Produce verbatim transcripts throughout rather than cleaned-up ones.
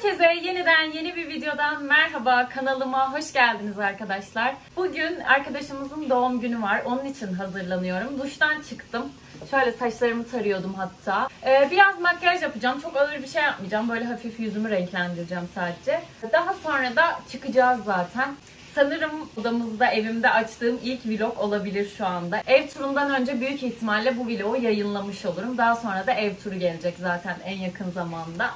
Herkese yeniden yeni bir videodan merhaba, kanalıma hoş geldiniz arkadaşlar. Bugün arkadaşımızın doğum günü var, onun için hazırlanıyorum. Duştan çıktım. Şöyle saçlarımı tarıyordum hatta. Ee, biraz makyaj yapacağım, çok ağır bir şey yapmayacağım. Böyle hafif yüzümü renklendireceğim sadece. Daha sonra da çıkacağız zaten. Sanırım odamızda, evimde açtığım ilk vlog olabilir şu anda. Ev turundan önce büyük ihtimalle bu vlogu yayınlamış olurum. Daha sonra da ev turu gelecek zaten en yakın zamanda.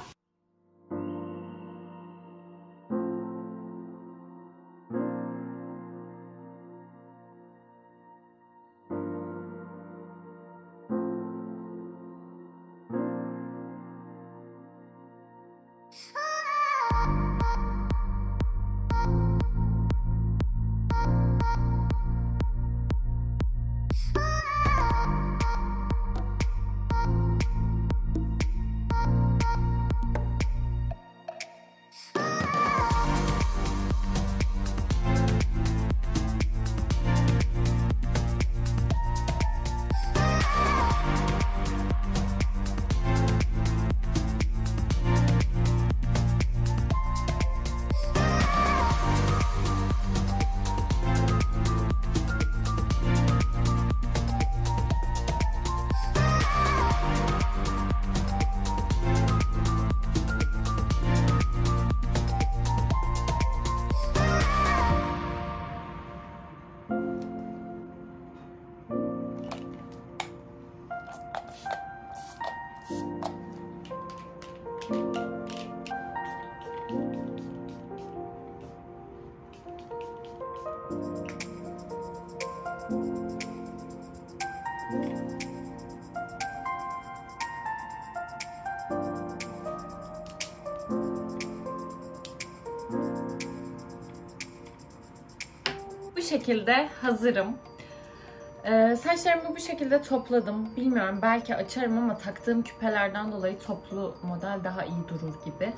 Bu şekilde hazırım. Ee, saçlarımı bu şekilde topladım. Bilmiyorum, belki açarım ama taktığım küpelerden dolayı toplu model daha iyi durur gibi.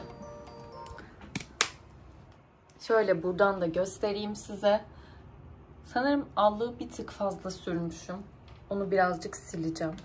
Şöyle buradan da göstereyim size. Sanırım allığı bir tık fazla sürmüşüm. Onu birazcık sileceğim.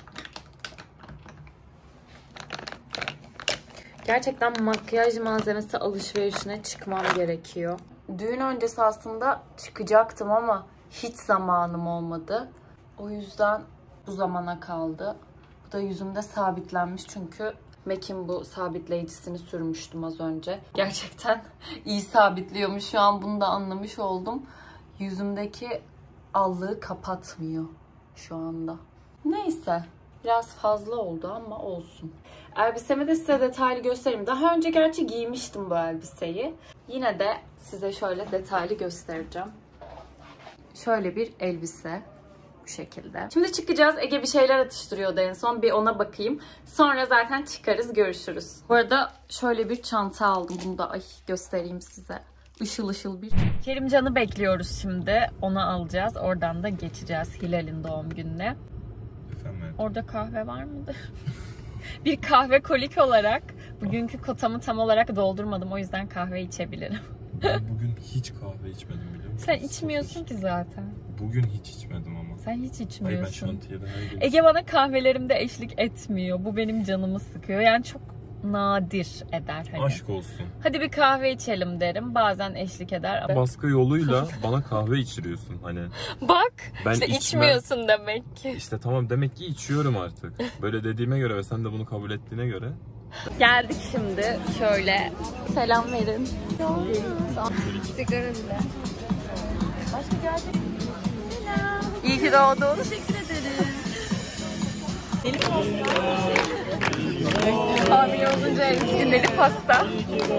Gerçekten makyaj malzemesi alışverişine çıkmam gerekiyor. Düğün öncesi aslında çıkacaktım ama hiç zamanım olmadı. O yüzden bu zamana kaldı. Bu da yüzümde sabitlenmiş çünkü M A C'in bu sabitleyicisini sürmüştüm az önce. Gerçekten iyi sabitliyormuş. Şu an bunu da anlamış oldum. Yüzümdeki allığı kapatmıyor şu anda. Neyse. Biraz fazla oldu ama olsun. Elbisemi de size detaylı göstereyim. Daha önce gerçi giymiştim bu elbiseyi. Yine de size şöyle detaylı göstereceğim. Şöyle bir elbise. Bu şekilde. Şimdi çıkacağız. Ege bir şeyler atıştırıyordu en son. Bir ona bakayım. Sonra zaten çıkarız, görüşürüz. Bu arada şöyle bir çanta aldım. Bunu da ay göstereyim size. Işıl ışıl bir. Kerimcan'ı bekliyoruz şimdi. Onu alacağız. Oradan da geçeceğiz Hilal'in doğum gününe. Orada kahve var mıdır? Bir kahve kolik olarak bugünkü kotamı tam olarak doldurmadım. O yüzden kahve içebilirim. Bugün hiç kahve içmedim biliyor musun? Sen içmiyorsun ki zaten. Bugün hiç içmedim ama. Sen hiç içmiyorsun. Hayır, ben şantiyede her gün... Ege bana kahvelerimde eşlik etmiyor. Bu benim canımı sıkıyor. Yani çok nadir eder. Hani. Aşk olsun. Hadi bir kahve içelim derim. Bazen eşlik eder. Ama... Baskı yoluyla bana kahve içiriyorsun hani. Bak ben işte içmem. içmiyorsun demek ki. İşte tamam, demek ki içiyorum artık. Böyle dediğime göre ve sen de bunu kabul ettiğine göre. Geldik şimdi. Şöyle selam verin. Sigara bile. Başka gelecek. Selam. İyi ki doğdun. Teşekkür ederim. Deli pasta. Hamile olunca en deli pasta.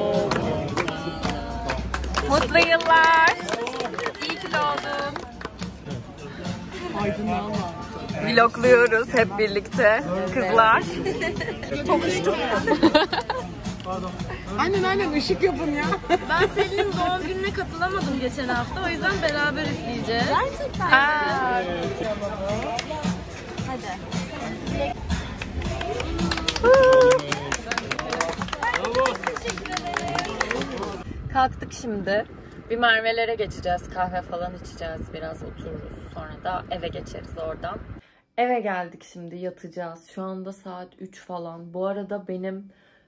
Mutlu yıllar. İyi ki doğdun. Aydınlanma. Vlogluyoruz hep birlikte kızlar. Kokuştuk. Aynen aynen ışık yapın ya. Ben Selin'in doğum gününe katılamadım geçen hafta. O yüzden beraber izleyeceğiz. Gerçekten. Ha. Hadi. Kalktık şimdi. Bir Merve'lere geçeceğiz. Kahve falan içeceğiz. Biraz otururuz. Sonra da eve geçeriz oradan. Eve geldik şimdi, yatacağız. Şu anda saat üç falan. Bu arada benim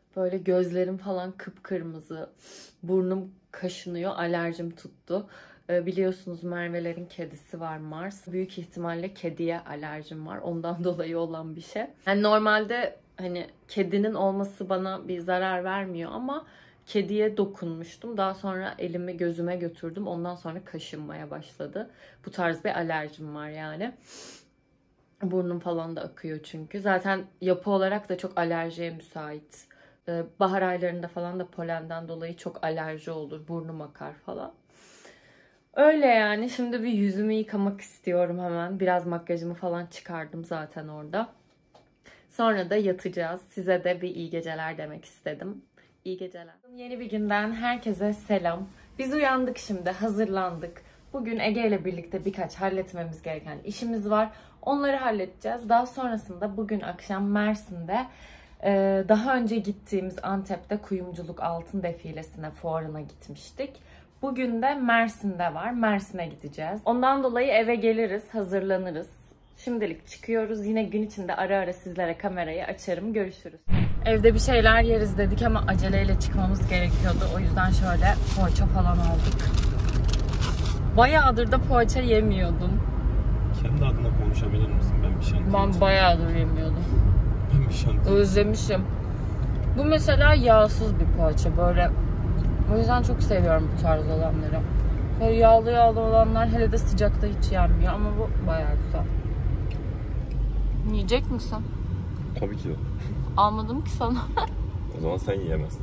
Böyle gözlerim falan kıpkırmızı, burnum kaşınıyor, alerjim tuttu. Ee, biliyorsunuz Merve'lerin kedisi var, Mars. Büyük ihtimalle kediye alerjim var. Ondan dolayı olan bir şey. Yani normalde hani kedinin olması bana bir zarar vermiyor ama kediye dokunmuştum. Daha sonra elimi gözüme götürdüm. Ondan sonra kaşınmaya başladı. Bu tarz bir alerjim var yani. Burnum falan da akıyor çünkü. Zaten yapı olarak da çok alerjiye müsait. Ee, bahar aylarında falan da polenden dolayı çok alerji olur. Burnum akar falan. Öyle yani. Şimdi bir yüzümü yıkamak istiyorum hemen. Biraz makyajımı falan çıkardım zaten orada. Sonra da yatacağız. Size de bir iyi geceler demek istedim. İyi geceler. Yeni bir günden herkese selam. Biz uyandık şimdi, hazırlandık. Bugün Ege ile birlikte birkaç halletmemiz gereken işimiz var. Onları halledeceğiz. Daha sonrasında bugün akşam Mersin'de daha önce gittiğimiz Antep'te kuyumculuk altın defilesine, fuarına gitmiştik. Bugün de Mersin'de var. Mersin'e gideceğiz. Ondan dolayı eve geliriz, hazırlanırız. Şimdilik çıkıyoruz. Yine gün içinde ara ara sizlere kamerayı açarım. Görüşürüz. Evde bir şeyler yeriz dedik ama aceleyle çıkmamız gerekiyordu. O yüzden şöyle poğaça falan aldık. Bayağıdır da poğaça yemiyordum. Kendi adına konuşabilir misin? Ben bir şantiye Ben bayağıdır yemiyordum. Ben bir şantiye Özlemişim. Bu mesela yağsız bir poğaça. Böyle, o yüzden çok seviyorum bu tarz olanları. Böyle yağlı yağlı olanlar hele de sıcakta hiç yenmiyor ama bu bayağı güzel. Yiyecek misin? Tabii ki de. Almadım ki sana. O zaman sen yiyemezsin.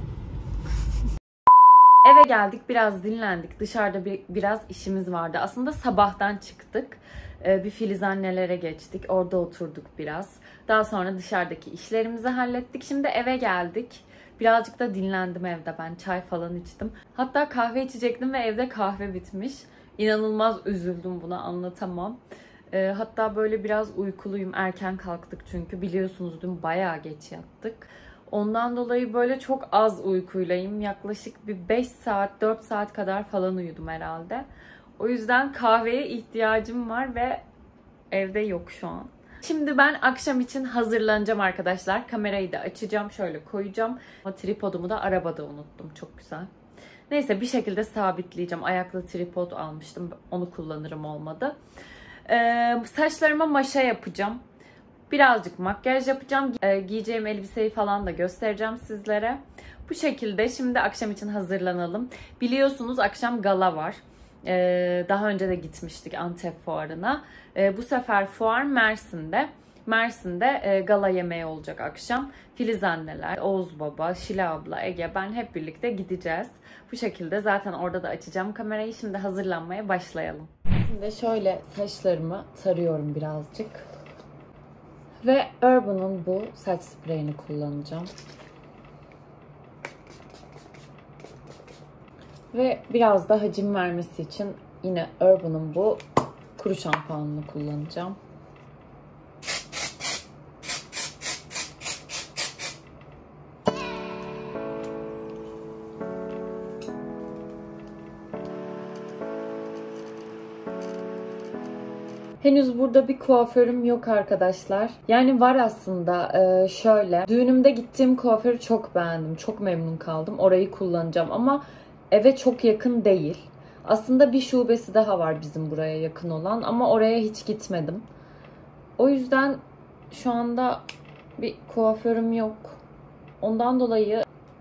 Eve geldik, biraz dinlendik. Dışarıda bir, biraz işimiz vardı. Aslında sabahtan çıktık. Ee, bir Filiz annelere geçtik. Orada oturduk biraz. Daha sonra dışarıdaki işlerimizi hallettik. Şimdi eve geldik. Birazcık da dinlendim evde ben. Çay falan içtim. Hatta kahve içecektim ve evde kahve bitmiş. İnanılmaz üzüldüm buna, anlatamam. Ee, hatta böyle biraz uykuluyum. Erken kalktık çünkü. Biliyorsunuz dün bayağı geç yattık. Ondan dolayı böyle çok az uykuylayım. Yaklaşık bir beş saat, dört saat kadar falan uyudum herhalde. O yüzden kahveye ihtiyacım var ve evde yok şu an. Şimdi ben akşam için hazırlanacağım arkadaşlar. Kamerayı da açacağım, şöyle koyacağım. O tripodumu da arabada unuttum. Çok güzel. Neyse bir şekilde sabitleyeceğim. Ayaklı tripod almıştım. Onu kullanırım olmadı. Ee, saçlarıma maşa yapacağım. Birazcık makyaj yapacağım. Ee, giyeceğim elbiseyi falan da göstereceğim sizlere. Bu şekilde şimdi akşam için hazırlanalım. Biliyorsunuz akşam gala var. Ee, daha önce de gitmiştik Antep fuarına. Ee, bu sefer fuar Mersin'de. Mersin'de e, gala yemeği olacak akşam. Filiz anneler, Oğuz baba, Şile abla, Ege, ben hep birlikte gideceğiz. Bu şekilde zaten orada da açacağım kamerayı. Şimdi hazırlanmaya başlayalım. Şimdi şöyle saçlarımı tarıyorum birazcık. Ve Urban'ın bu saç spreyini kullanacağım. Ve biraz da hacim vermesi için yine Urban'ın bu kuru şampuanını kullanacağım. Henüz burada bir kuaförüm yok arkadaşlar. Yani var aslında, ee, şöyle. Düğünümde gittiğim kuaförü çok beğendim. Çok memnun kaldım. Orayı kullanacağım ama eve çok yakın değil. Aslında bir şubesi daha var bizim buraya yakın olan ama oraya hiç gitmedim. O yüzden şu anda bir kuaförüm yok. Ondan dolayı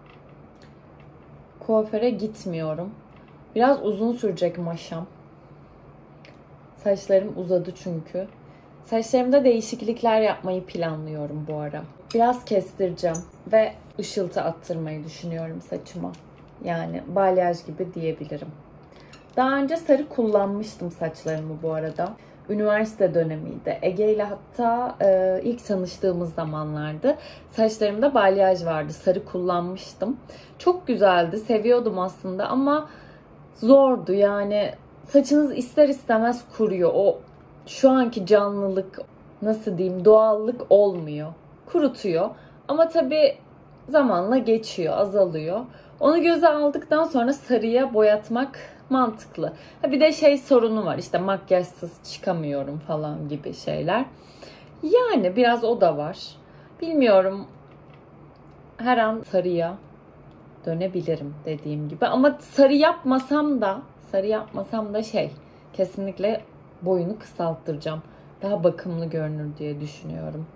kuaföre gitmiyorum. Biraz uzun sürecek maşam. Saçlarım uzadı çünkü. Saçlarımda değişiklikler yapmayı planlıyorum bu ara. Biraz kestireceğim ve ışıltı attırmayı düşünüyorum saçıma. Yani balyaj gibi diyebilirim. Daha önce sarı kullanmıştım saçlarımı bu arada. Üniversite dönemiydi. Ege ile hatta e, ilk tanıştığımız zamanlardı. Saçlarımda balyaj vardı. Sarı kullanmıştım. Çok güzeldi. Seviyordum aslında ama zordu yani. Saçınız ister istemez kuruyor. O şu anki canlılık, nasıl diyeyim, doğallık olmuyor. Kurutuyor. Ama tabii zamanla geçiyor, azalıyor. Onu göze aldıktan sonra sarıya boyatmak mantıklı. Ha bir de şey sorunu var. İşte makyajsız çıkamıyorum falan gibi şeyler. Yani biraz o da var. Bilmiyorum. her an sarıya dönebilirim dediğim gibi. Ama sarı yapmasam da sarı yapmasam da şey kesinlikle boyunu kısalttıracağım. Daha bakımlı görünür diye düşünüyorum.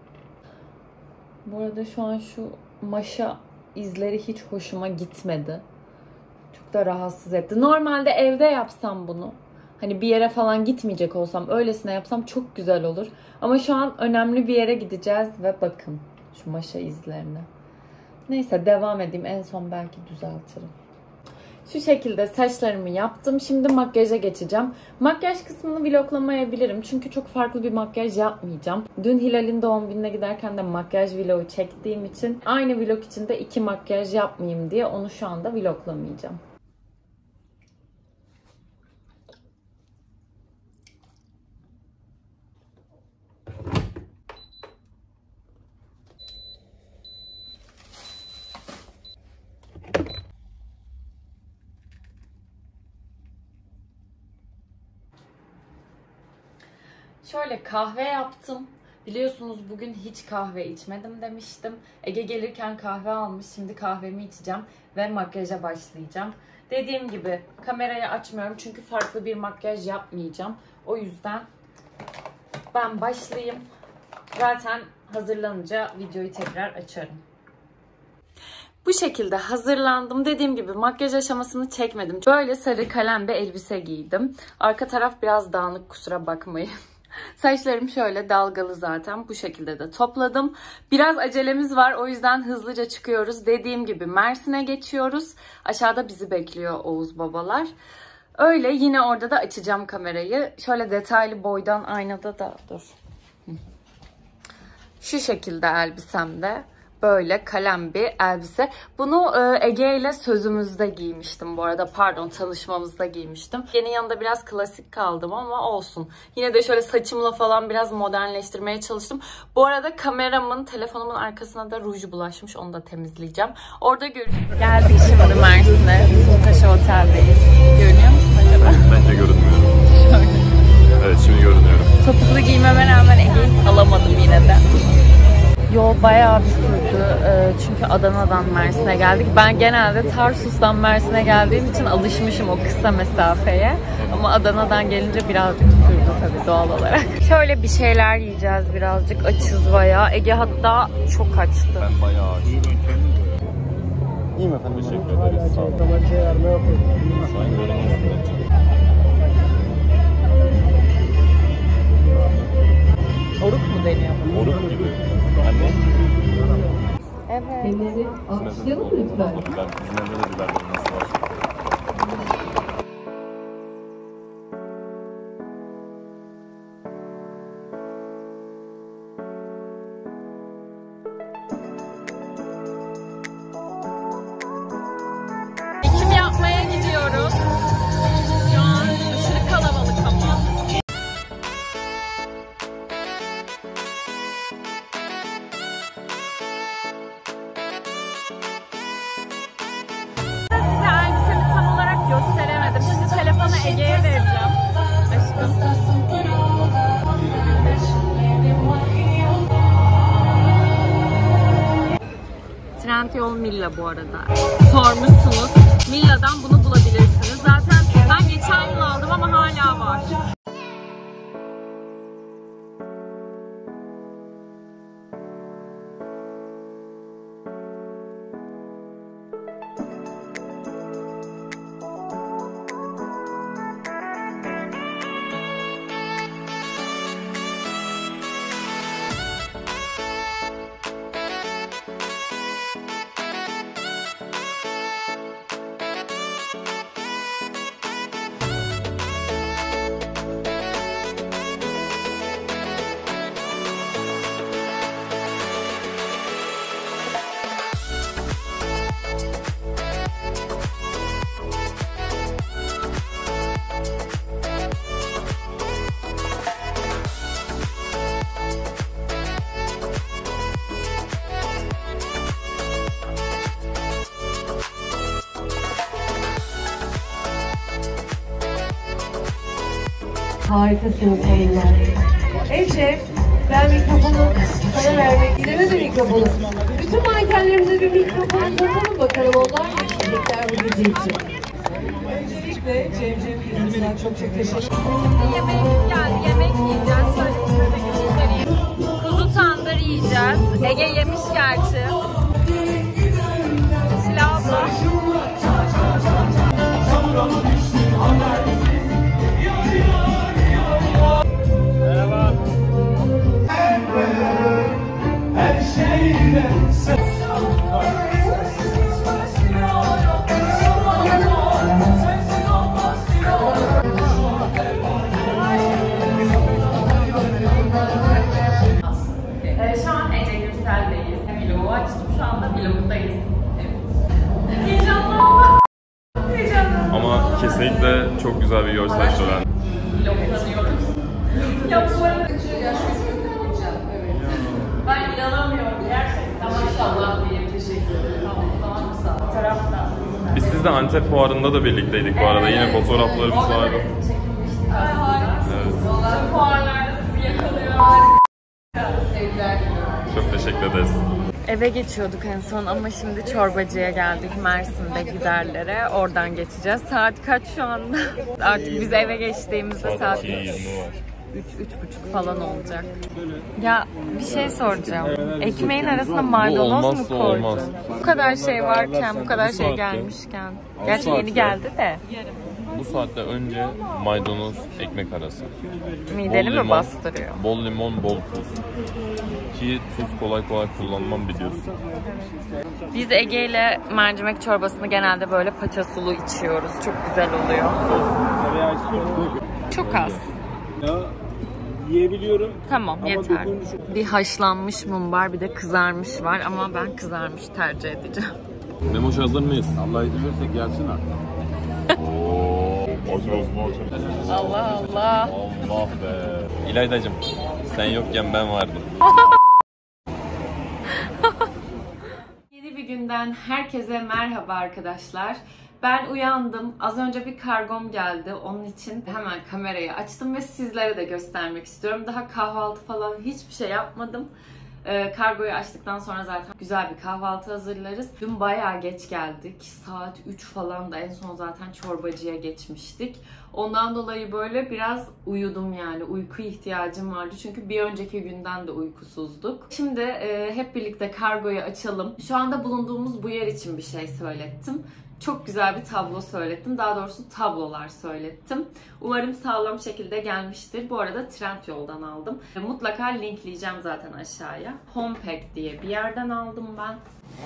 Bu arada şu an şu maşa izleri hiç hoşuma gitmedi. Çok da rahatsız etti. Normalde evde yapsam bunu, hani bir yere falan gitmeyecek olsam, öylesine yapsam çok güzel olur. Ama şu an önemli bir yere gideceğiz ve bakın şu maşa izlerine. Neyse devam edeyim. En son belki düzeltirim. Şu şekilde saçlarımı yaptım. Şimdi makyaja geçeceğim. Makyaj kısmını vloglamayabilirim. Çünkü çok farklı bir makyaj yapmayacağım. Dün Hilal'in doğum gününe giderken de makyaj vlogu çektiğim için aynı vlog içinde iki makyaj yapmayayım diye onu şu anda vloglamayacağım. Şöyle kahve yaptım. Biliyorsunuz bugün hiç kahve içmedim demiştim. Ege gelirken kahve almış. Şimdi kahvemi içeceğim ve makyaja başlayacağım. Dediğim gibi kamerayı açmıyorum çünkü farklı bir makyaj yapmayacağım. O yüzden ben başlayayım. Zaten hazırlanınca videoyu tekrar açarım. Bu şekilde hazırlandım. Dediğim gibi makyaj aşamasını çekmedim. Böyle sarı kalem bir elbise giydim. Arka taraf biraz dağınık, kusura bakmayın. Saçlarım şöyle dalgalı zaten. Bu şekilde de topladım. Biraz acelemiz var. O yüzden hızlıca çıkıyoruz. Dediğim gibi Mersin'e geçiyoruz. Aşağıda bizi bekliyor Oğuz babalar. Öyle yine orada da açacağım kamerayı. Şöyle detaylı boydan aynada da dur. Şu şekilde elbisemde. Böyle kalem bir elbise. Bunu Ege ile sözümüzde giymiştim bu arada. Pardon, tanışmamızda giymiştim. Yeni yanında biraz klasik kaldım ama olsun. Yine de şöyle saçımla falan biraz modernleştirmeye çalıştım. Bu arada kameramın, telefonumun arkasına da ruj bulaşmış. Onu da temizleyeceğim. Orada görüşürüz. Geldik şimdi Mersin'e. Sultaşı Otel'deyiz. Görünüyor musun acaba? Bence görünmüyorum. Şöyle. Evet, şimdi görünüyorum. Topuklu giymeme rağmen Ege'yi alamadım yine de. Yol bayağı bir sürdü çünkü Adana'dan Mersin'e geldik. Ben genelde Tarsus'tan Mersin'e geldiğim için alışmışım o kısa mesafeye. Ama Adana'dan gelince birazcık sürdü tabii doğal olarak. Şöyle bir şeyler yiyeceğiz, birazcık açız bayağı. Ege hatta çok açtı. Ben bayağı açtım. İyi mi efendim? Teşekkür ederiz. Sağ olun. Sayın görünüyorsunuz. Oruk mu deniyor? Oruk gibi. Anne. Evet. Elleri alkışlayalım mı lütfen? Ben bizim evde de biberlerin nasıl var? Çekim yapmaya gidiyoruz. Şu an aşırı kalabalık ama. Ege'ye vereceğim. Aşkım. Trendyol Milla bu arada. Sormuşsunuz. Milla'dan bunu bulabilirsiniz. Zaten ben geçen yıl aldım ama hala var. Harikasınız hanımlar. Ece, Ben mikrofonu sana vermek istemem de mikrofonu. Bütün mankenlerimize bir mikrofon uzatalım bakalım onlar ne diyecekler bu gece için. Öncelikle Cemcem Yıldız'dan çok çok teşekkür Şimdi yemeğimiz geldi. Yemek yiyeceğiz. Şöyle size de göstereyim. Kuzu tandır yiyeceğiz. Ege yemiş gerçi. Şila abla. Merhaba. Her şeyle Ee, şu an Ece Gürsel'deyiz. Vlogu açtım. Şu anda vlogdayız. Evet. Heyecanlandım. Heyecanlandım. Ama kesinlikle çok güzel bir görsel şölen. Vloglanıyoruz. Ya bu arada ben inanamıyorum gerçekten. Maşallah diyeyim. Teşekkür ederim. Tamam, tamam mı sağ ol? Tarafta. Biz sizle Antep fuarında da birlikteydik bu arada. Yine fotoğraflarımız Orada vardı. resim çekilmiştik aslında. Evet. Tüm fuarlarda sizi yakalıyor. Harika. Sevgiler diliyorum. Çok teşekkür ederiz. Eve geçiyorduk en son ama şimdi çorbacıya geldik Mersin'de Güderler'e. Oradan geçeceğiz. Saat kaç şu anda? Artık biz eve geçtiğimizde saat yirmi var. üç üç buçuk falan olacak. Ya bir şey soracağım. Ekmeğin arasına maydanoz mu olmazsa koydun? olmaz. Bu kadar şey varken, bu kadar Bu şey saatte- gelmişken. Bu Gerçi saatte- yeni geldi de. Bu saatte önce maydanoz ekmek arası. Mideni Bol mi limon, bastırıyor? Bol limon, bol tuz. Ki tuz kolay kolay kullanmam biliyorsun. Biz Ege ile mercimek çorbasını genelde böyle paça sulu içiyoruz. Çok güzel oluyor. Çok az. Ya yiyebiliyorum. Tamam, Ama yeter. dokunmuş- Bir haşlanmış mumbar, bir de kızarmış var ama ben kızarmış tercih edeceğim. Memoş hazır mıyız? Allah izin verirse gelsin artık. Ooo. Acı Allah Allah. Allah be. İlaydacığım, sen yokken ben vardım. Yeni bir günden herkese merhaba arkadaşlar. Ben uyandım. Az önce bir kargom geldi. Onun için hemen kamerayı açtım ve sizlere de göstermek istiyorum. Daha kahvaltı falan hiçbir şey yapmadım. Ee, kargoyu açtıktan sonra zaten güzel bir kahvaltı hazırlarız. Dün bayağı geç geldik. Saat üç falan da en son zaten çorbacıya geçmiştik. Ondan dolayı böyle biraz uyudum yani. Uyku ihtiyacım vardı. Çünkü bir önceki günden de uykusuzduk. Şimdi e, hep birlikte kargoyu açalım. Şu anda bulunduğumuz bu yer için bir şey söylettim. Çok güzel bir tablo söylettim. Daha doğrusu tablolar söylettim. Umarım sağlam şekilde gelmiştir. Bu arada Trendyol'dan aldım. Mutlaka linkleyeceğim zaten aşağıya. Homepack diye bir yerden aldım ben.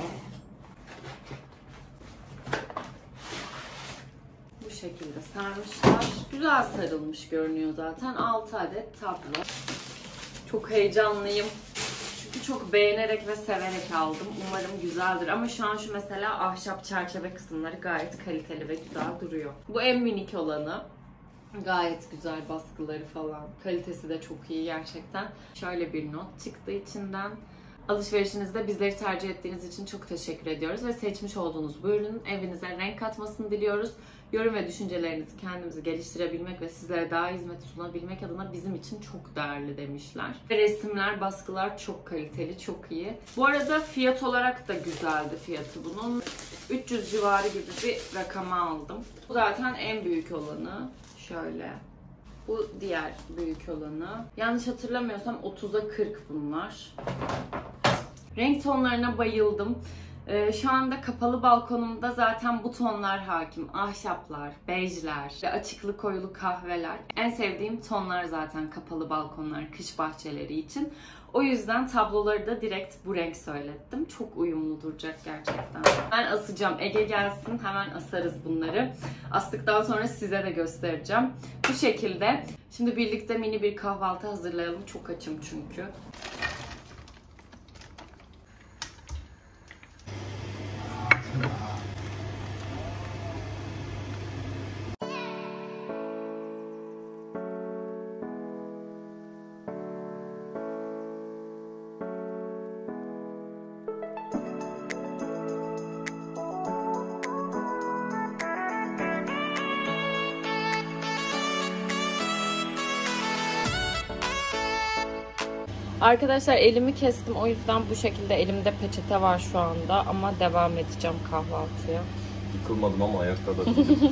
Bu şekilde sarmışlar. Güzel sarılmış görünüyor zaten. altı adet tablo. Çok heyecanlıyım. Çünkü çok beğenerek ve severek aldım. Umarım güzeldir. Ama şu an şu mesela ahşap çerçeve kısımları gayet kaliteli ve güzel duruyor. Bu en minik olanı. Gayet güzel baskıları falan. Kalitesi de çok iyi gerçekten. Şöyle bir not çıktı içinden. Alışverişinizde bizleri tercih ettiğiniz için çok teşekkür ediyoruz ve seçmiş olduğunuz bu ürünün evinize renk katmasını diliyoruz. Yorum ve düşüncelerinizi kendimizi geliştirebilmek ve sizlere daha hizmet sunabilmek adına bizim için çok değerli demişler. Resimler, baskılar çok kaliteli, çok iyi. Bu arada fiyat olarak da güzeldi fiyatı bunun. üç yüz civarı gibi bir rakama aldım. Bu zaten en büyük olanı. Şöyle. Bu diğer büyük olanı. Yanlış hatırlamıyorsam otuza kırk bunlar. Renk tonlarına bayıldım. Ee, şu anda kapalı balkonumda zaten bu tonlar hakim. Ahşaplar, bejler, açıklı koyulu kahveler. En sevdiğim tonlar zaten kapalı balkonlar, kış bahçeleri için. O yüzden tabloları da direkt bu renk söylettim. Çok uyumlu duracak gerçekten. Ben asacağım. Ege gelsin, hemen asarız bunları. Astıktan sonra size de göstereceğim. Bu şekilde. Şimdi birlikte mini bir kahvaltı hazırlayalım. Çok açım çünkü. Arkadaşlar elimi kestim. O yüzden bu şekilde elimde peçete var şu anda. Ama devam edeceğim kahvaltıya. Yıkılmadım ama ayakta da.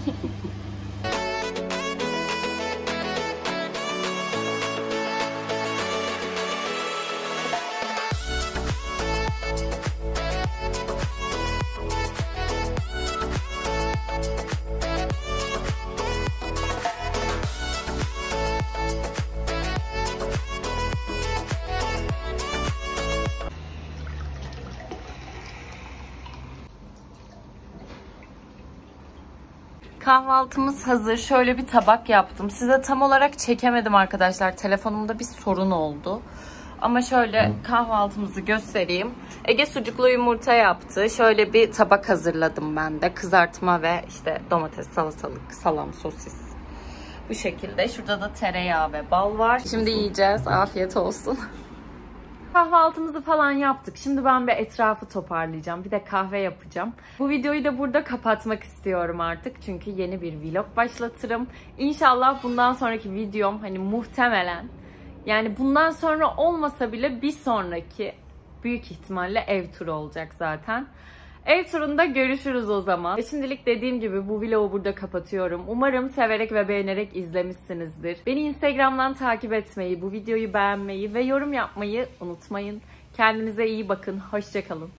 Kahvaltımız hazır. Şöyle bir tabak yaptım. Size tam olarak çekemedim arkadaşlar. Telefonumda bir sorun oldu. Ama şöyle kahvaltımızı göstereyim. Ege sucuklu yumurta yaptı. Şöyle bir tabak hazırladım ben de. Kızartma ve işte domates, salatalık, salam, sosis. Bu şekilde. Şurada da tereyağı ve bal var. Şimdi yiyeceğiz. Afiyet olsun. Kahvaltımızı falan yaptık. Şimdi ben bir etrafı toparlayacağım. Bir de kahve yapacağım. Bu videoyu da burada kapatmak istiyorum artık. Çünkü yeni bir vlog başlatırım. İnşallah bundan sonraki videom hani muhtemelen yani bundan sonra olmasa bile bir sonraki büyük ihtimalle ev turu olacak zaten. Ev turunda görüşürüz o zaman. Şimdilik dediğim gibi bu vlogu burada kapatıyorum. Umarım severek ve beğenerek izlemişsinizdir. Beni Instagram'dan takip etmeyi, bu videoyu beğenmeyi ve yorum yapmayı unutmayın. Kendinize iyi bakın. Hoşça kalın.